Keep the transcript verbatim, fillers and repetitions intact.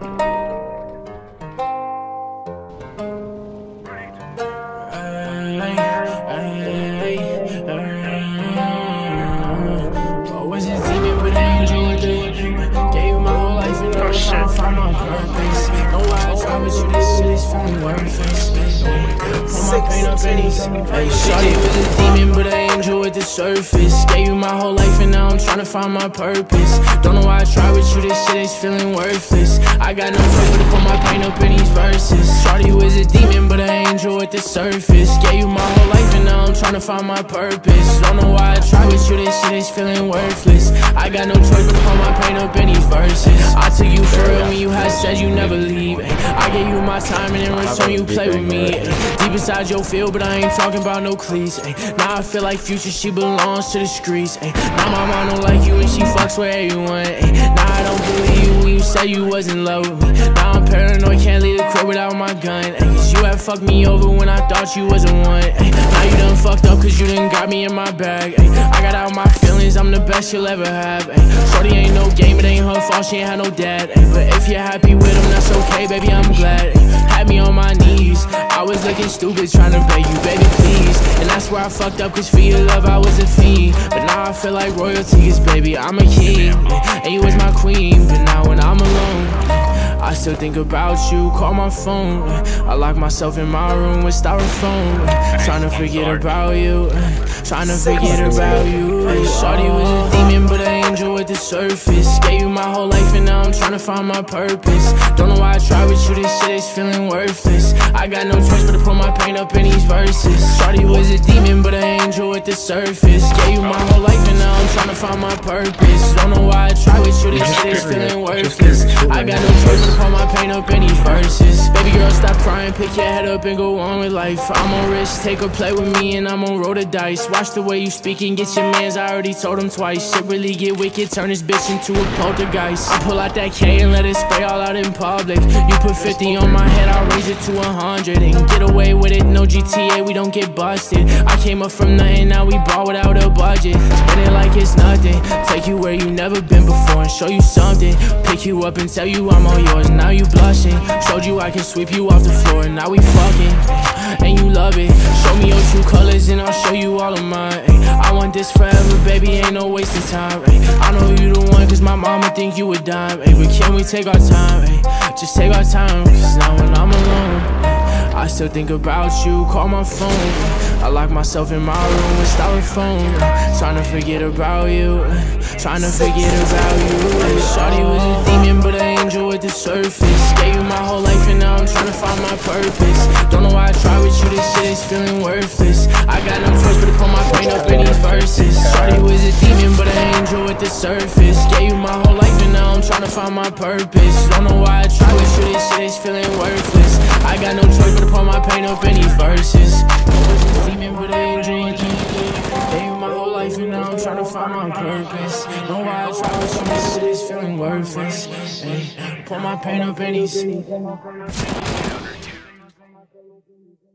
Always a demon, but I enjoyed it. Gave you my whole life and I'm trying to find my purpose. Know why I try with you, this shit is feeling worthless. Put my pain up in these. Hey, shawty was a demon, but I enjoyed the surface. Gave you my whole life and now I'm trying to find my purpose. Don't know why I try with you, this shit is feeling worthless. I got no choice but to put my pain up in these verses. Shawty was a demon, but I enjoyed the surface. Gave you my whole life and now I'm trying to find my purpose. Don't know why I try with you, this shit is feeling worthless. I got no choice but to put my pain up in these verses. I took you for real when you had said you never leave. I gave you my time and in return you play with me. Deep inside your field, but I ain't talking about no cleats. Now I feel like Future, she belongs to the streets. Now my mom don't like you and she fucks with everyone. Now I don't believe you when you said you was in love with me. Now I'm paranoid, can't leave the crib without my gun. Cause you had fucked me over when I thought you was the one. Now you done fucked up cause you done got me in my bag. I got out my feelings, I'm the best you'll ever have. Shorty ain't no game, it ain't her fault, she ain't had no dad. But if you're happy with him, that's okay, baby, I'm glad. Had me on my knees, I was looking stupid trying to beg you, baby, please. And that's where I fucked up, cause for your love I was a fiend. But now I feel like royalty is, baby, I'm a king. And you was my queen, but now when I'm alone, I still think about you, call my phone. I lock myself in my room with styrofoam, trying to forget about you, trying to forget about you. Shawty was a demon, but I enjoyed the surface. Gave you my whole life and now I'm trying to find my purpose. Don't know why I try with you, this shit is feeling worthless. I got no choice but to put my pain up in these verses. Shawty was a demon, but I enjoyed the surface. Gave you my whole life and now I'm trying to find my purpose. Don't know why I try with you, this shit is feeling worthless. I got no choice but to put my pain up in these verses. Baby girl, stop crying, pick your head up and go on with life. I'm on risk, take a play with me and I'm on roll the dice. Watch the way you speak and get your mans, I already told him twice. Shit really get wicked, turn this bitch into a poltergeist. I pull out that K and let it spray all out in public. You put fifty on my head, I'll raise it to a hundred and get away with it, no G T A, we don't get busted. I came up from nothing, now we ball without a budget. Spend it like it's nothing, take you where you never been before and show you something. Pick you up and tell you I'm all yours, now you blushing. Showed you I can sweep you off the floor, now we fucking, and you love it. Show me your true colors and I'll show you all of mine. I want this forever, baby, ain't no wasting time. I know you the one cause my mama think you a dime. But can we take our time, just take our time. Cause now when I'm alone, I still think about you, call my phone. I lock myself in my room with styrofoam, trying to forget about you, trying to forget about you. Shawty was a demon, but I enjoyed the surface. Gave you my whole life and now I'm trying to find my purpose. Don't know why I try with you, this shit is feeling worthless. I got no choice but to put my pain up in these verses. Shawty was a demon, but I enjoyed the surface. Gave you my whole life and now I'm trying to find my purpose. Don't know why I try with you, this shit is feeling worthless. I got no choice but to put my pain up in these verses. Demon, but I enjoyed it. Gave you my whole life and now I'm trying to find my purpose. Know why I try with you, this shit is feeling worthless. Ay, put my pain up in these.